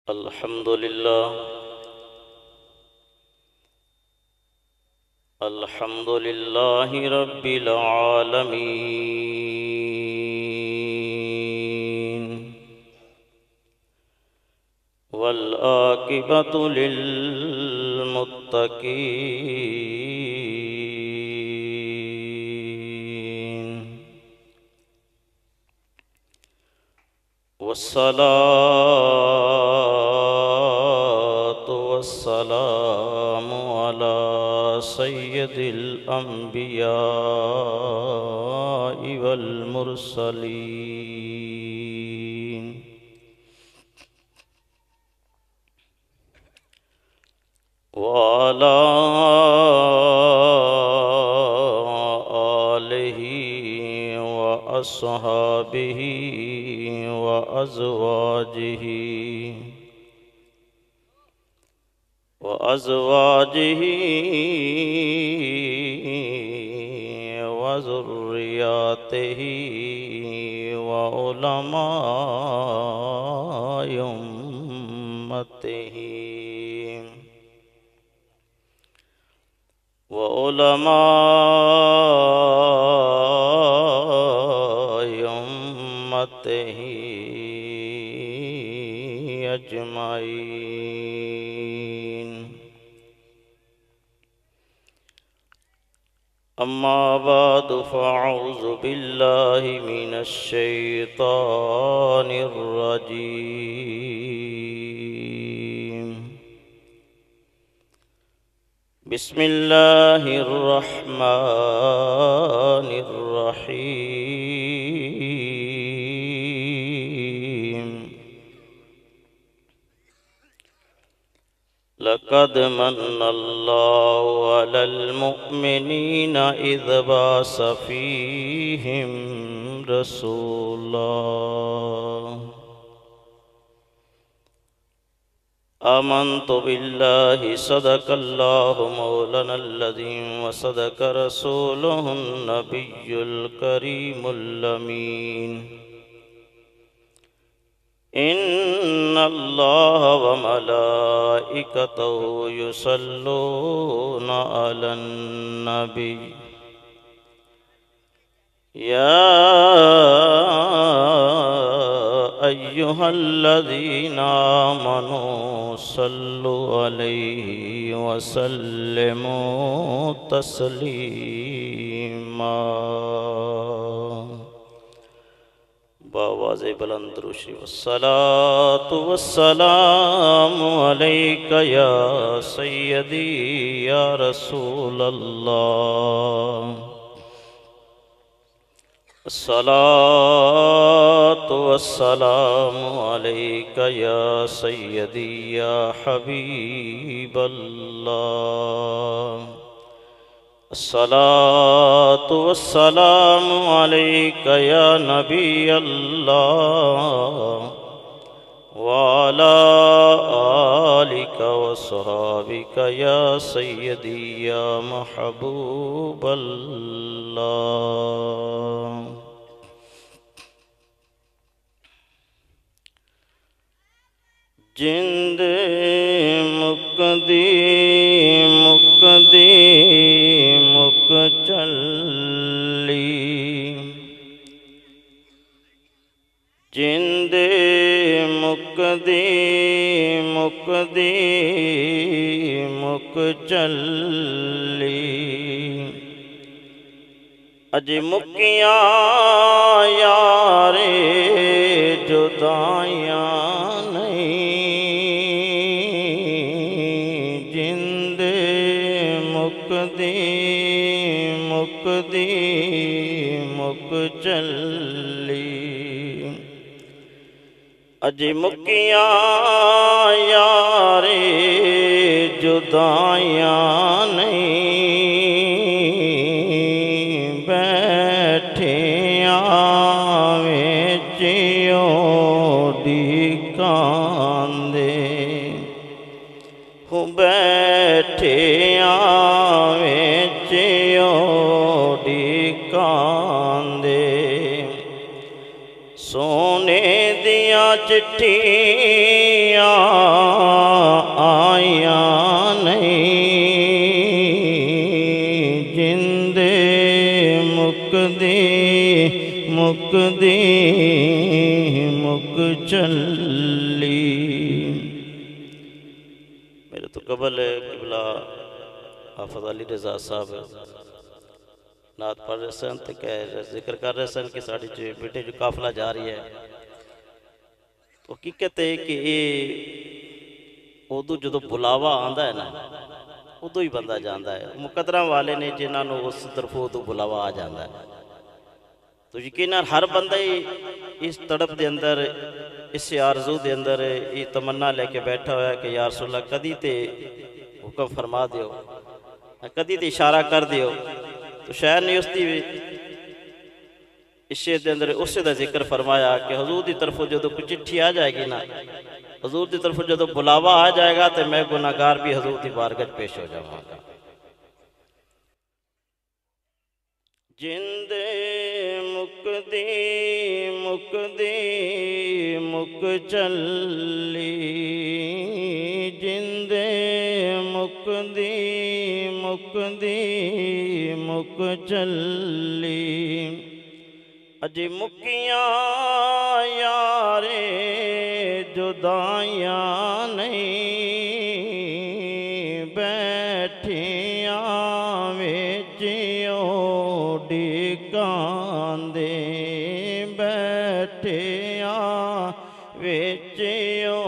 अल्हम्दुलिल्लाहि रब्बिल आलमीन वल आकिबतु लिल मुत्तकीन वस्सलातु वस्सलामु अला सय्यदिल अंबिया वल मुरसलीन वअला आलिहि व अस्हाबिहि व अज़वाजिहि व ज़ुर्रिय्यतिहि व उलमाए उम्मतिहि व उलमाए उम्मतिहि अजमाइन। अम्मा बाद फ़अऊज़ु बिल्लाहि मिनश शैतानिर रजीम। बिस्मिल्लाहिर रहमानिर रहीम। लक़द मन्नल्लाहु अलल मुअ्मिनीना इज़ बअस फ़ीहिम रसूला आमन्तु बिल्लाहि सदक़ल्लाहु मौलानल अज़ीम व सदक़ रसूलुहुन नबियुल करीमुल अमीन। इन्नल्लाह व मलाइकतहु युसल्लूना अलन नबी या अय्युहल्लज़ीना आमनू सल्लु अलैहि व सल्लिमू तस्लीमा। बावाज़े बुलंद रुशी वस्सलातु वस्सलामु अलैका या सय्यदी या रसूलल्लाह। अस्सलातु वस्सलामु अलैका या सय्यदी या हबीबल्लाह। अस्सलातु वस्सलामु अलैका या नबी अल्लाह व अला आलिका व अस्हाबिका या सय्यदी या महबूबल्लाह। जिंद मुकदी मुकदी मुक चली जिंद मुकदी मुकदी मुक चली अज मुकिया यारे जुदाइयां मुकदी मुक चली अज मुकिया यारे जुदाइयां नहीं बैठिया विचियो डिकांदे हूँ बैठिया विचियो डिकांदे सोने दिया चिट्ठियां कबल किबला हाफिज़ अली रज़ा साहब नात पढ़ रहे सन तो कह जिक्र कर रहे सन कि साड़ी जो बेटे जो काफिला जा रही है तो हकीकत है कि ये उदू जो बुलावा आंदा है ना उदू ही बंदा जाता है। मुकदरा वाले ने जिन्होंने उस तरफों उदू बुलावा आ जाता है तो यकीनन हर बंदा ही इस तड़प के अंदर इस आरजू के अंदर ये तमन्ना लेके बैठा हुआ है कि यार रसूलल्लाह कदी ते हुक्म फरमा दियो कदी ते इशारा कर दियो। तो शायद ने उसकी इश्शे के अंदर उसे का जिक्र फरमाया कि हजूर की तरफों जो कोई चिट्ठी आ जाएगी ना हजूर की तरफों जो बुलावा आ जाएगा तो मैं गुनाहगार भी हजूर की बारगाह पेश हो जाऊँगा। जिंदे मुकदी मुकदी मुक चली जिंदे मुकदी मुकदी मुक चली अजे मुकिया यारे जुदाइयां नहीं बैठिया विचियो डिकांदे बैठिया विचियो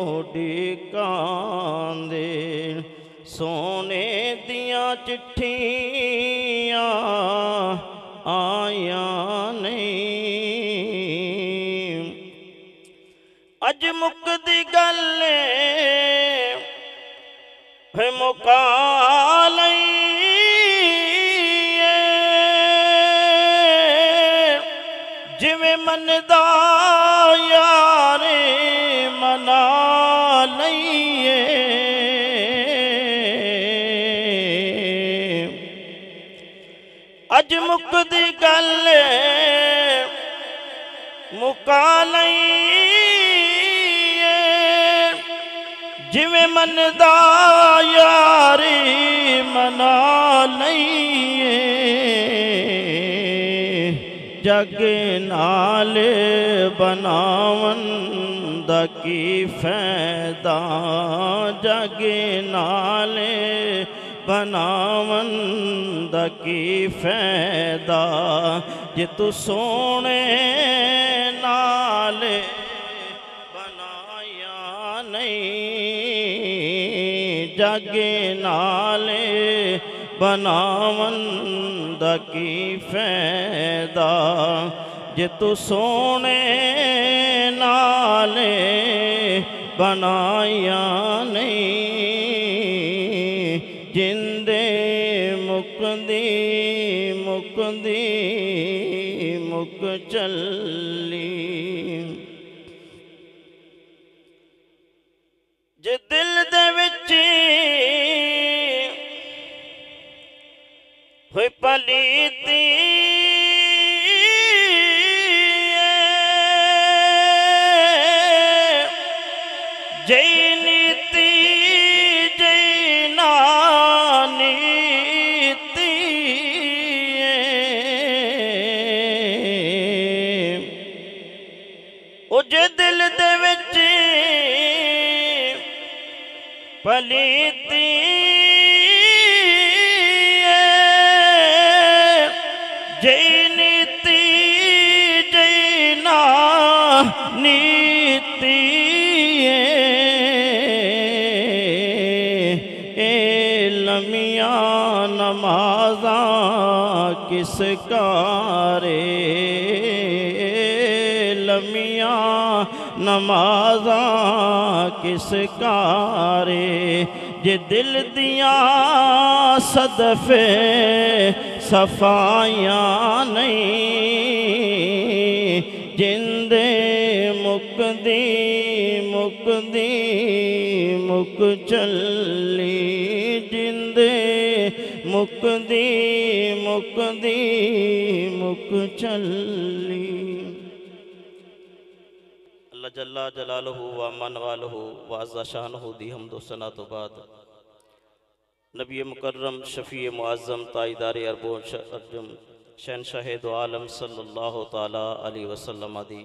डिकांदे सोने दिया चिट्ठियां आया नहीं अज मुकदी गल है मुका लई जिवें मनदा यारे मना लईए अज मुकदी गल मुका लईए जिवें मनदा यारी मना लईए जग नाल बनावन दा की फैदा जग नाल बनावन दा की फैदा जे तू सोने नाल बनाया नहीं जग नाल बनावन दा की फैदा जे तू सोने नाल बनाया नहीं जिंदे मुकदी मुकदी मुक चली जे दिल दे विच होई पलीती जय नीति जय नानीति ओ जे दिल दे विच पलीती जय नीति जय नानीति लमियां नमाज़ा किस कारे लमियां नमाज़ा किस कारे जे दिल दिया सदफे सफाइयां नहीं जिंदे मुकदी मुकदी मुक चली जिंदे मुकदी मुकदी मुक चली। अल्लाह जल्ला जलालहू व मन वालहू व अज़्ज़ा शानहू दी हम्दो सना तो बाद नबी मुकर्रम शफ़ी मुअज़्ज़म ताईदार अरबो अर्जुम शहनशाह दो आलम सल्लल्लाहु ताला अलैहि वसल्लम दी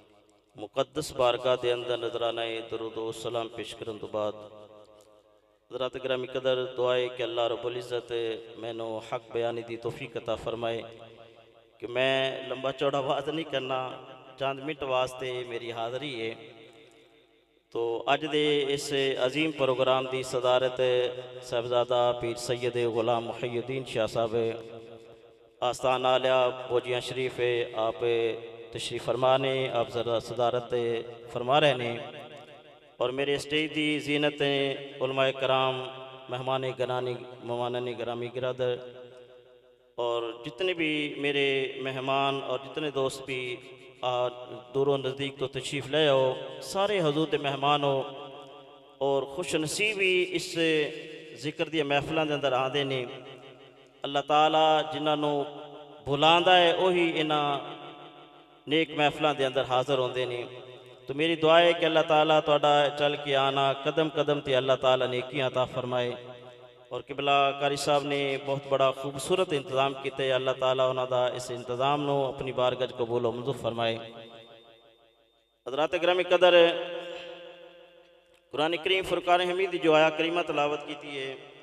मुक़द्दस बारगाह दे अंदर नजराना दरूद व सलाम पेश करन तो बाद हज़रात ग्रामी कदर दुआए कि अल्लाह रब्बुल इज़्ज़त मैनू हक बयानी दी तौफीक अता फरमाए कि मैं लंबा चौड़ा वाज नहीं करना, चंद मिनट वास्ते मेरी हाज़री है। तो अज दे इस अजीम प्रोग्राम की सदारत साहबजादा पीर सैयद गुलाम मुहय्यद्दीन शाह साहब आस्थान आलिया बोजियाँ शरीफ आप तशरीफ़ फरमा ने, आप ज़रा सदारत फरमा रहे ने। और मेरे स्टेज की जीनत उलमाए कराम, मेहमान गरानी, मेहमान ग्रामी गिरादर और जितने भी मेरे मेहमान और जितने दोस्त भी दूरों नज़दीक तो तशरीफ़ ले आओ, सारे हजूर के मेहमान हो और खुश नसीब ही इस जिक्र दी महफलों के अंदर आते ने। अल्लाह ताला जिन्होंने बुलांदा है वही इन्हां नेक महफलों के अंदर हाज़र होंदे ने। तो मेरी दुआ है कि अल्लाह ताला तुहाडा चल के आना कदम कदम ते अल्लाह ताला नेकियां अता फरमाए। और किबला कारी साहब ने बहुत बड़ा खूबसूरत इंतज़ाम किया, अल्लाह ताला उन्होंने इस इंतज़ाम को अपनी बारगाह कबूल और मंजूर फरमाए। हज़रात ग्रामी कदर, कुरान करीम फुरकान हमीद जो आया करीमा तलावत की है,